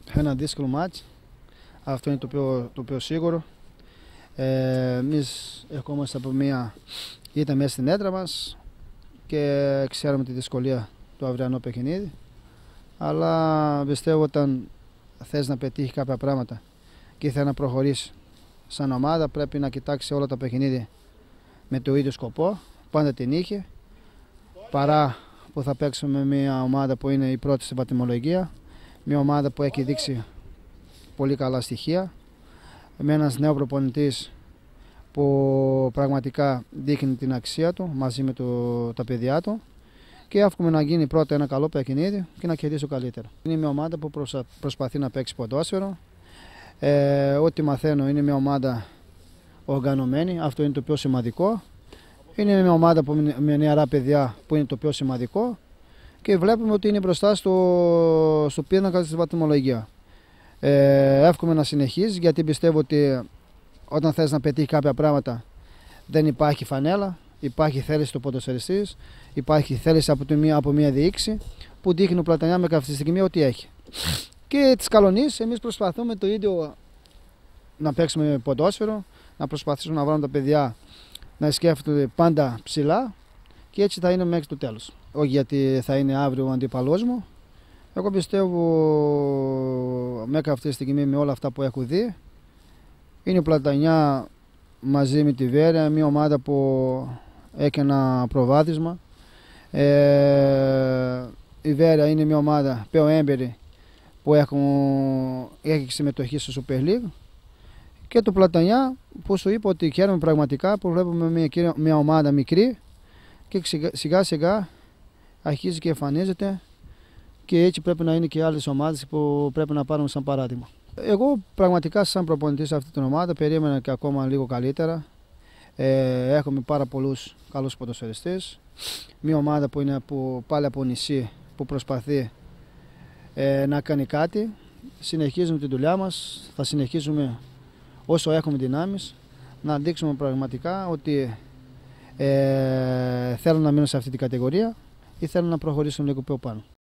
Ένα δύσκολο μάτς, αυτό είναι το πιο σίγουρο. Εμείς ερχόμαστε από μια ήττα μέσα στην έδρα μας και ξέρουμε τη δυσκολία του αυριανού παιχνίδι. Αλλά πιστεύω όταν θες να πετύχει κάποια πράγματα και θέλει να προχωρήσει σαν ομάδα, πρέπει να κοιτάξει όλα τα παιχνίδια με το ίδιο σκοπό, πάντα την είχε, παρά που θα παίξουμε με μια ομάδα που είναι η πρώτη στην βαθμολογία, μια ομάδα που έχει δείξει πολύ καλά στοιχεία, με ένας νέο προπονητής που πραγματικά δείχνει την αξία του μαζί με τα παιδιά του και εύχομαι να γίνει πρώτα ένα καλό παιχνίδι και να κερδίσει καλύτερο. Είναι μια ομάδα που προσπαθεί να παίξει ποδόσφαιρο. Ό,τι μαθαίνω είναι μια ομάδα οργανωμένη, αυτό είναι το πιο σημαντικό. Είναι μια ομάδα με νεαρά παιδιά που είναι το πιο σημαντικό και βλέπουμε ότι είναι μπροστά στο πίνακα της βαθμολογίας. Εύχομαι να συνεχίσει, γιατί πιστεύω ότι όταν θες να πετύχει κάποια πράγματα δεν υπάρχει φανέλα, υπάρχει θέληση του ποδοσφαιριστής, υπάρχει θέληση από μια διοίκηση που δείχνει ο Πλατανιά με αυτή τη στιγμή ό,τι έχει. Και της Καλονής εμείς προσπαθούμε το ίδιο να παίξουμε ποδόσφαιρο, να προσπαθήσουμε να βάλουμε τα παιδιά να σκέφτονται πάντα ψηλά και έτσι θα είναι μέχρι το τέλος. Όχι γιατί θα είναι αύριο ο αντίπαλός μου. Εγώ πιστεύω μέχρι αυτή τη στιγμή με όλα αυτά που έχω δει είναι ο Πλατανιά μαζί με τη Βέρεια, μια ομάδα που έχει ένα προβάδισμα. Η Βέρεια είναι μια ομάδα πιο έμπειρη που έχει συμμετοχή στο Super League και το Πλατανιά που σου είπα ότι χαίρομαι πραγματικά που βλέπουμε μια ομάδα μικρή και σιγά σιγά αρχίζει και εμφανίζεται και έτσι πρέπει να είναι και άλλες ομάδες που πρέπει να πάρουμε σαν παράδειγμα. Εγώ πραγματικά σαν προπονητής σε αυτή την ομάδα περίμενα και ακόμα λίγο καλύτερα. Έχουμε πάρα πολλούς καλούς ποδοσφαιριστές. Μια ομάδα που είναι πάλι από νησί που προσπαθεί να κάνει κάτι. Συνεχίζουμε τη δουλειά μας, θα συνεχίζουμε όσο έχουμε δυνάμεις να δείξουμε πραγματικά ότι θέλουν να μείνουν σε αυτή την κατηγορία ή θέλουν να προχωρήσουν λίγο πιο πάνω.